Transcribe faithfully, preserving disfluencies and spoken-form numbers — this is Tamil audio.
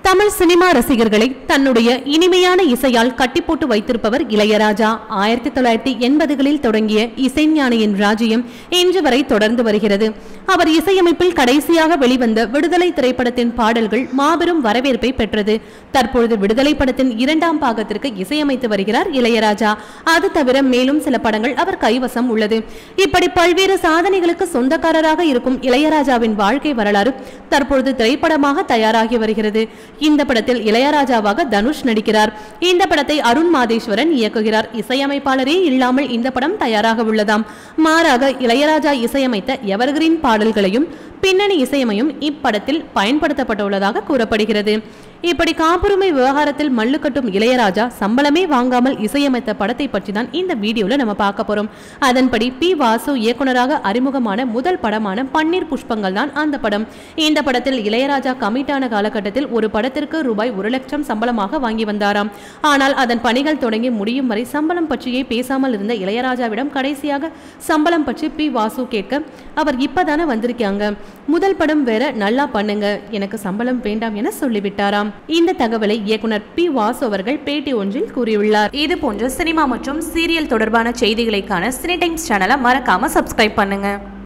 தமிழ் சினிமா ரசிகர்களை தன்னுடைய இனிமையான இசையால் கட்டி போட்டு வைத்திருப்பவர் இளையராஜா. ஆயிரத்தி தொள்ளாயிரத்தி எண்பதுகளில் தொடங்கிய இசைஞானியின் ராஜ்யம் இன்று வரை தொடர்ந்து வருகிறது. அவர் இசையமைப்பில் கடைசியாக வெளிவந்த விடுதலை திரைப்படத்தின் பாடல்கள் மாபெரும் வரவேற்பை பெற்றது. தற்பொழுது விடுதலை படத்தின் இரண்டாம் பாகத்திற்கு இசையமைத்து வருகிறார் இளையராஜா. அது தவிர மேலும் சில படங்கள் அவர் கைவசம் உள்ளது. இப்படி பல்வேறு சாதனைகளுக்கு சொந்தக்காரராக இருக்கும் இளையராஜாவின் வாழ்க்கை வரலாறு தற்பொழுது திரைப்படமாக தயாராகி வருகிறது. இந்த படத்தில் இளையராஜாவாக தனுஷ் நடிக்கிறார். இந்த படத்தை அருண் மாதேஸ்வரன் இயக்குகிறார். இசையமைப்பாளரே இல்லாமல் இந்த படம் தயாராக உள்ளதாம். மாறாக இளையராஜா இசையமைத்த எவர்கிரீன் பாடல்களையும் பின்னணி இசையமையும் இப்படத்தில் பயன்படுத்தப்பட்டுள்ளதாக கூறப்படுகிறது. இப்படி காப்புரிமை விவகாரத்தில் மல்லு கட்டும் இளையராஜா சம்பளமே வாங்காமல் இசையமைத்த படத்தை பற்றி தான் இந்த வீடியோல நம்ம பார்க்க போறோம். அதன்படி பி வாசு இயக்குனராக அறிமுகமான முதல் படமான பன்னீர் புஷ்பங்கள் தான் அந்த படம். இந்த படத்தில் இளையராஜா கமிட்டான காலகட்டத்தில் ஒரு படத்திற்கு ரூபாய் ஒரு லட்சம் சம்பளமாக வாங்கி வந்தாராம். ஆனால் அதன் பணிகள் தொடங்கி முடியும் வரை சம்பளம் பற்றியே பேசாமல் இருந்த இளையராஜாவிடம் கடைசியாக சம்பளம் பற்றி பி வாசு கேட்க அவர் இப்பதானே வந்திருக்காங்க, முதல் படம் வேற, நல்லா பண்ணுங்க, எனக்கு சம்பளம் வேண்டாம் என சொல்லிவிட்டாராம். இந்த தகவலை இயக்குனர் பி வாசு அவர்கள் பேட்டி ஒன்றில் கூறியுள்ளார். இது போன்ற சினிமா மற்றும் சீரியல் தொடர்பான செய்திகளை காண சினி டைம்ஸ் சேனலை மறக்காம சப்ஸ்கிரைப் பண்ணுங்க.